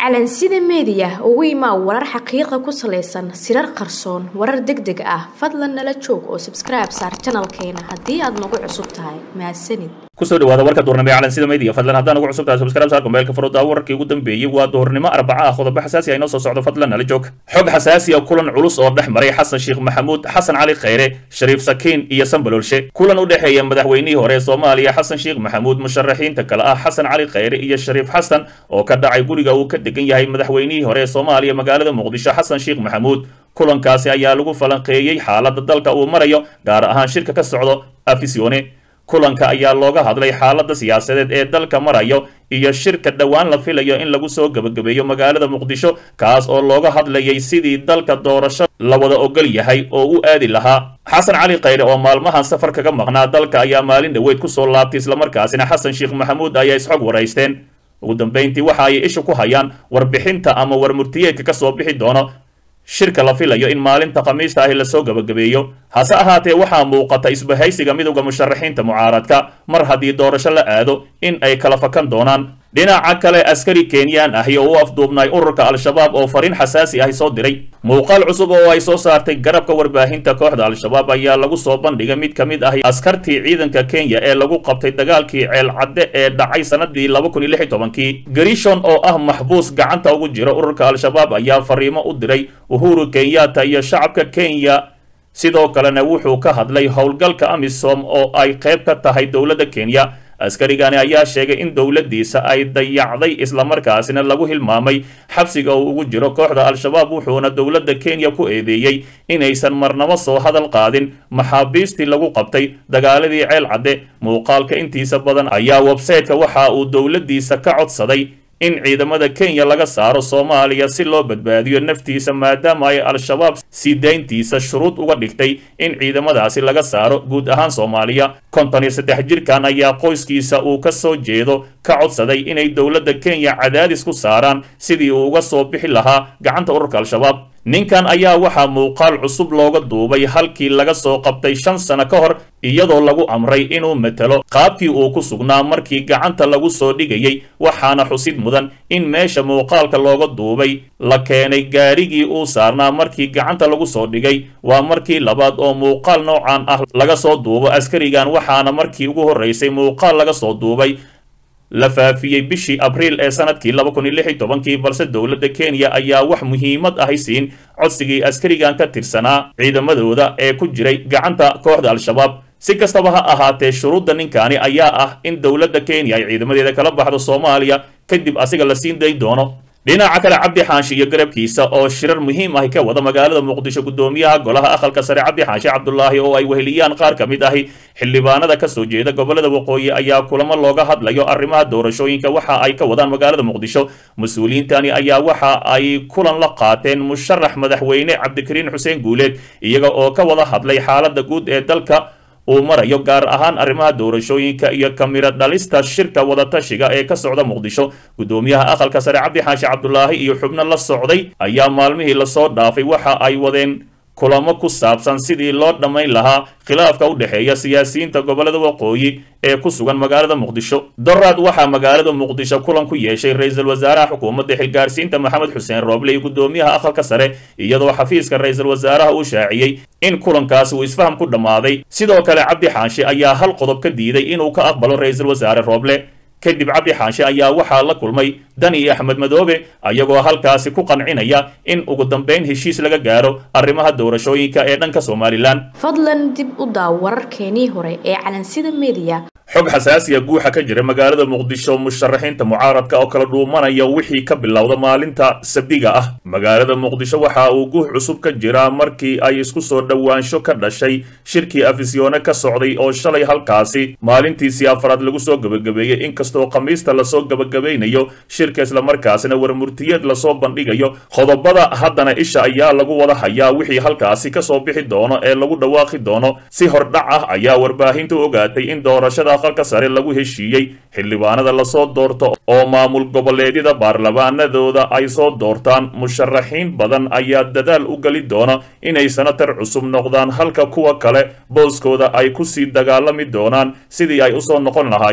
calansida media ugu imaa warar xaqiiqo ku saleysan sirar qarsoon warar degdeg ah fadlan nala joog oo subscribe saar channelkeena hadii aad nagu cusub tahay mahadsanid kusoo dhawaada warka doornimo ee calansida media fadlan haddaan ugu cusub tahay subscribe saar mobilka furooda wararkii ugu dambeeyay waa doornimo Arbaca qodobo xasaasi ah inoo soo socdo fadlan nala joog xog xasaasi ah kulan culus oo dhex maray Xasan Sheekh Maxamuud Xasan Cali Khayre Shariif Sakiin iyo Sambalolshe kulan u dhaxeeya madaxweynihii hore Soomaaliya Xasan Sheekh Maxamuud musharaxiinta kala ah Xasan Cali Khayre iyo Shariif Xasan oo ka dhacay guriga uu ka degan yahay madaxweynihii hore Soomaaliya magaalada Muqdisho Xasan Sheekh Maxamuud kulankaasi ayaa lagu falanqeeyay xaaladda dalka uu marayo gaar ahaan shirka ka socdo Afisione kulanka ayaa looga hadlay xaaladda siyaasadeed ee dalka marayo iyo shirka dhawaan la filayo in lagu soo gabagabeeyo magaalada Muqdisho kaas oo looga hadlayay sidii dalka doorasho la wada ogol yahay oo u aadi lahaa Xasan Cali Khayre oo maalmahan safar kaga maqnaa dalka ayaa maalin dhaweyd ku soo laabtay isla markaasina Xasan Sheekh Maxamuud ayaa isxog wareysteen ugu dambeyntii waxa ay isha ku hayaan warbixinta ama warmurtiyeedka ka soo bixi doono shirka la filayo in maalinta Khamiista ah la soo gabagabeeyo hase ahaatee waxaa muuqata isbahaysiga midowga musharaxiinta mucaaradka mar haddii doorasho la aado in ay kala fakan doonaan dhinaca kale askari Kenyan ah oo u afduubnay ururka Al-Shabaab oo fariin xasaasi ah soo diray muuqaal cusub oo ay soo saartay garabka warbaahinta kooxda Al-Shabaab ayaa lagu soo bandhigay mid kamid ah askartii ciidanka Kenya ee lagu qabtay dagaalkii Ceel Cadde ee dhacay sanadii 2016 Garishon oo ah maxbuus gacanta ugu jira ururka Al-Shabaab ayaa fariimo u diray Uhuru Kenyatta iyo shacabka Kenya sidoo kalena wuxuu ka hadlay howlgalka AMISOM oo ay qayb ka tahay dawladda Kenya askarigani ayaa sheegay in dawladdiisa ay dayacday isla markaasina lagu hilmaamay xabsiga uu ugu jiro kooxda Al-Shabaab wuxuuna dawladda Kenya ku eedeeyay inaysan marnaba soo hadal qaadin maxaabiistii lagu qabtay dagaaladii Ceel Cadde muuqaalka intiisa badan ayaa website-ka waxa uu dawladdiisa ka codsaday in ciidamada Kenya laga saaro Soomaaliya si loo badbaadiyo naftiisa maadaama ay Al-Shabaab sideyntiisa shuruud uga dhigtay in ciidamadaasi laga saaro guud ahaan Soomaaliya 53 jirkan ayaa qoyskiisa uu ka soo jeedo ka codsaday inay dawladda Kenya cadaadis ku saaraan sidii uu uga soo bixi lahaa gacanta ururka Al-Shabaab ninkan ayaa waxaa muuqaal cusub looga duubay halkii laga soo qabtay 5 sano ka hor iyadoo lagu amray inuu matalo qaabkii uu ku sugnaa markii gacanta lagu soo dhigayay waxaana xusid mudan in meesha muuqaalka looga duubay la keenay gaarigii uu saarnaa markii gacanta lagu soo dhigay waa markii labaad oo muuqaal noocan ah laga soo duubo askarigan waxaana markii ugu horeysay muuqaal laga soo duubay la faafiyay bishii Abriil ee sanadkii 2016 balse dawladda Kenya ayaa wax muhiimad ah siin codsigii askarigan ka tirsanaa ciidamadooda ee ku jiray gacanta kooxda Al-Shabaab si kastaba ha ahaatee shuruudda ninkani ayaa ah in dawladda Kenya ay ciidamadeeda kala baxdo Soomaaliya kadib asiga la siin day doono dhinaca kale Cabdi Xaashi iyo garabkiisa oo shirar muhiim ah ka wada magaalada Muqdisho gudoomiyaha golaha aqalka sare Cabdi Xaashi Cabdullaahi oo ay weheliyaan qaar kamid ah xildhibaanada ka soo jeeda gobolada waqooyi ayaa kulamo looga hadlayo arrimaha doorashooyinka waxa ay ka wadaan magaalada Muqdisho mas'uuliyiintani ayaa waxa ay kulan la qaateen musharax madaxweyne Cabdikariin Xuseen Guuleed iyaga oo ka wada hadlay xaaladda guud ee dalka uu marayo gaar ahaan arrimaha doorashooyinka iyo kamira dhalista shirka wada tashiga ee ka socda Muqdisho gudoomiyaha aqalka sare Cabdi Xaashi Cabdullaahi iyo xubno la socday ayaa maalmihii la soo dhaafay waxa ay wadeen kulamo ku saabsan sidii loo dhamayn lahaa khilaafka u dhaxeeya siyaasiyiinta gobolada waqooyi ee ku sugan magaalada Muqdisho daraad waxa magaalada Muqdisho kulan ku yeeshay ra'iisul wasaaraha xukuumadda xilgaarsiinta Maxamed Xuseen Rooble iyo gudoomiyaha aqalka sare iyadoo xafiiska ra'iisul wasaaraha uu shaaciyay in kulankaas uu isfaham ku dhamaaday sidoo kale Cabdi Xaashi ayaa hal qodob ka diiday inuu ka aqbalo ra'iisul wasaare Rooble kadib Cabdi Xaashi ayaa waxa la kulmay Dani Axmed Madoobe ayagoo halkaasi ku qancinaya in ugu dambeyn heshiis laga gaaro arrimaha doorashooyinka ee dhanka Soomaaliland fadlan dib u daaw wararkeenii hore ee calansida media xog xasaasi ah guuxa ka jira magaalada Muqdisho musharaxiinta mucaaradka oo kala dhuumanaya wixii ka bilowda maalinta Sabtiga ah magaalada Muqdisho waxa uu guux cusub ka jira markii ay isku soo dhawaansho ka dhashay shirkii Afisione ka socday oo shalay halkaasi maalintii afraad lagu soo gabagabeeyay inkastoo Khamiista la soo gabagabeynayo shirka isla markaasina warmurtiyeed la soo bandhigayo qodobada haddana isha ayaa lagu wada hayaa wixii halkaasi ka soo bixi doono ee lagu dhawaaqi doono si hordhac ah ayaa warbaahintu ogaatay in doorashada aqalka sare lagu heshiiyay xildhibaanada la soo doorto oo maamul goboleedyada baarlamaanadooda ay soo doortaan musharaxiin badan ayaa dadaal u gali doona inay sanatar cusub noqdaan halka kuwa kale booskooda ay ku sii dagaalami doonaan sidii ay u soo noqon lahaayeen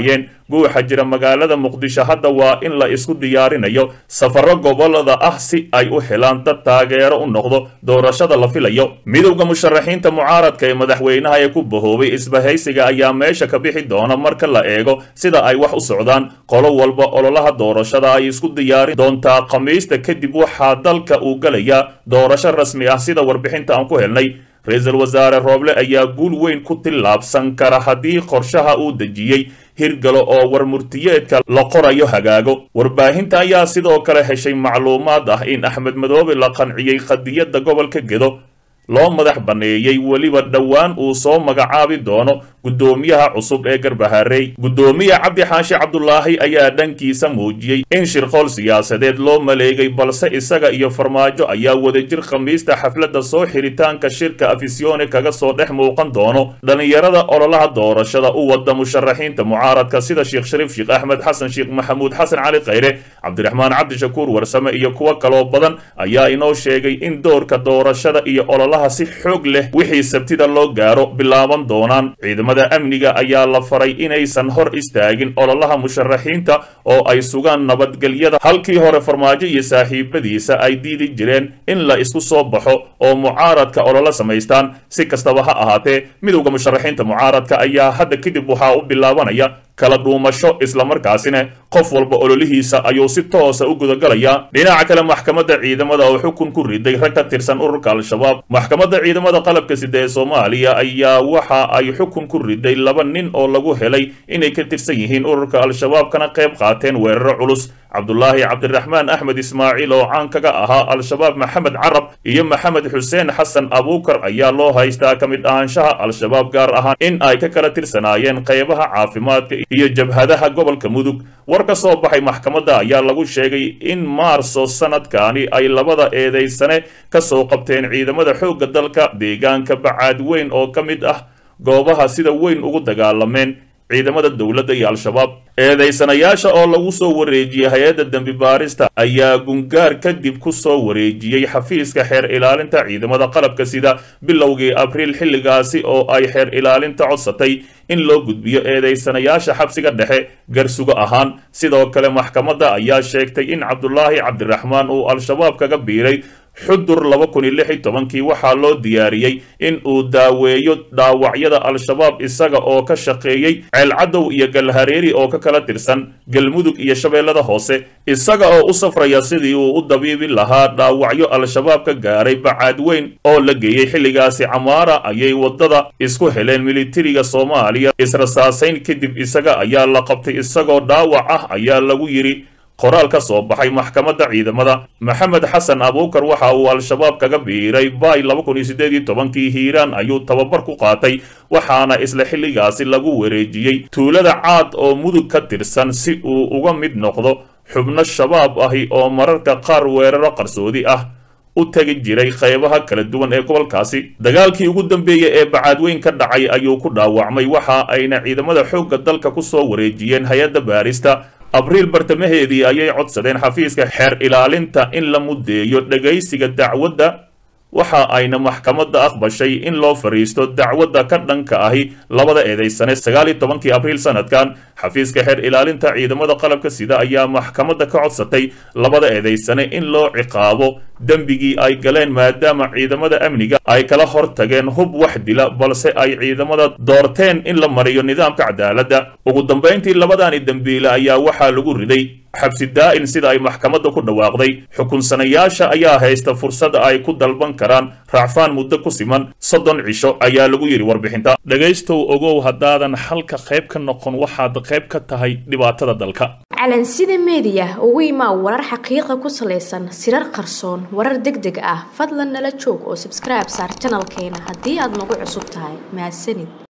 guuxa jira magaalada muqdisho hadda waa in la isku diyaarinayo safaro gobolada ah si ay u helaan dad taageero u noqdo doorashada la filayo midowga musharaxiinta mucaaradka ee madaxweynaha ee ku bahoobay isbahaysiga ayaa meesha ka bixi doona marka la eego sida ay wax u socdaan qolo walba ololaha doorashada ay isku diyaarin doontaa khamiista kadib waxaa dalka uu galayaa doorasho rasmi ah sida warbixinta aan ku helnay ra-iisul wasaare Rooble ayaa guul weyn ku tillaabsan kara haddii qorshaha uu dejiyey hirgalo oo warmurtiyeedka la qorayo hagaago warbaahinta ayaa sidoo kale heshay macluumaad ah in Axmed Madoobe la qanciyay qadiyadda gobolka Gedo loo madax baneeyay waliba dhawaan uu soo magacaabi doono gudoomiyaha cusub ee Garbaharey gudoomiye Cabdi Xaashi Cabdullaahi ayaa dhankiisa muujiyay in shirqool siyaasadeed loo maleegay balse isaga iyo farmaajo ayaa wadajir khamiista xafladda soo xiritaanka shirka afisione kaga soo dhex muuqan doono dhalinyarada ololaha doorashada u wada musharaxiinta mucaaradka sida Sheekh Shariif Sheekh Axmed Xasan Sheekh Maxamuud Xasan Cali Khayre Cabdiraxmaan Cabdishakuur Warsame iyo kuwa kale badan ayaa inoo sheegay in doorka doorashada iyo ololaha si xoog leh wixii sabtida loo gaaro bilaaban doonaan ciidamada amniga ayaa la faray inaysan hor istaagin ololaha musharaxiinta oo ay sugaan nabadgelyada halkii hore farmaajo iyo saaxiibadiisa ay diidi jireen in la isku soo baxo oo mucaaradka ololo samaystaan si kastaba ha ahaatee midowga musharaxiinta mucaaradka ayaa hadda kadib waxaa u bilaabanaya kala dhuumasho isla markaasina qof walba ololihiisa ayuu si toos ah u gudagalaya dhinaca kale maxkamadda ciidamada oo xukun ku riday rag ka tirsan ururka al-shabaab maxkamadda ciidamada qalabka sida ee Soomaaliya ayaa waxa ay xukun ku riday 2 nin oo lagu helay inay ka tirsan yihiin ururka al-shabaab kana qayb qaateen weerar culus Cabdullaahi Cabdiraxmaan Axmed Ismaaciil oo caan kaga ahaa al-shabaab Maxamed Carab iyo Maxamed Xuseen Xasan Abuukar ayaa loo haystaa kamid ahaanshaha al-shabaab gaar ahaan in ay ka kala tirsanaayeen qaybaha caafimaadka iyo jabhadaha gobolka Mudug war ka soo baxay maxkamadda ayaa lagu sheegay in Maarso sanadkaani ay labada eedeysane ka soo qabteen ciidamada xoogga dalka deegaanka Bacaadweyn oo kamid ah goobaha sida weyn ugu dagaalameen ciidamada dawladda iyo al-shabaab eedeysanayaasha oo lagu soo wareejiyay hay'adda dambi baarista ayaa gungaar kadib ku soo wareejiyay xafiiska xeer ilaalinta ciidamada qalabka sida bilowgii Abriil xilligaasi oo ay xeer ilaalinta codsatay in loo gudbiyo eedeysanayaasha xabsiga dhexe garsugo ahaan sidoo kale maxkamadda ayaa sheegtay in Cabdullaahi Cabdiraxmaan uu al-shabaab kaga biiray xudur 2016 waxaa loo diyaariyay in uu daaweeyo dhaawacyada al-shabaab isaga oo ka shaqeeyay Ceelcadow iyo Galhareeri oo ka kala tirsan Galmudug iyo Shabeellada Hoose isaga oo u safraya sidii uu u dabiibi lahaa dhaawacyo al-shabaab ka gaaray Bacaadweyn oo la geeyay xilligaasi Camaara ayay wadada isku heleen militariga Soomaaliya israsaasayn kadib isaga ayaa la qabtay isagoo dhaawac ah ayaa lagu yiri qoraal ka soo baxay maxkamadda ciidamada Maxamed Xasan Abuukar waxa uu al-shabaab kaga biiray Bay 2018 Hiiraan ayuu tababar ku qaatay waxaana isla xilligaasi lagu wareejiyay tuulada Caad oo Mudug ka tirsan si uu uga mid noqdo xubno shabaab ahi oo mararka qaar weeraro qarsoodi ah u tagi jiray qaybaha kala duwan ee gobolkaasi dagaalkii ugu dambeeyay ee Bacaadweyn ka dhacay ayuu ku dhaawacmay waxa ayna ciidamada xoogga dalka ku soo wareejiyeen hay'adda baarista Abriil bartamaheedii ayay codsadeen xafiiska xeer ilaalinta in la mudeeyo dhageysiga dacwadda waxa ayna maxkamadda aqbashay in loo fariisto dacwadda ka dhanka ahi labada eedeysane 19 Abriil sanadkan xafiiska xeer ilaalinta ciidamada qalabka sida ayaa maxkamadda ka codsatay labada eedeysane in loo ciqaabo dambigii ay galeen maadaama ciidamada amniga ay kala hortageen hub wax dila balse ay ciidamada doorteen in la mariyo nidaamka cadaaladda ugu dambeyntii labadani dambiile ayaa waxa lagu riday xabsi daa'in sida ay maxkamadda ku dhawaaqday xukunsanayaasha ayaa haysta fursad ay ku dalban karaan raacfaan muddo ku siman 30 cisho ayaa lagu yiri warbixinta dhageystow ogow hadaadan halka qayb ka noqon waxaad qayb ka tahay dhibaatada dalka calansida media ugu imaa warar xaqiiqo ku saleysan sirar qarsoon warar degdeg ah fadlan nala joog oo subscribe saar channelkeena haddii aad nagu cusub tahay mahadsanid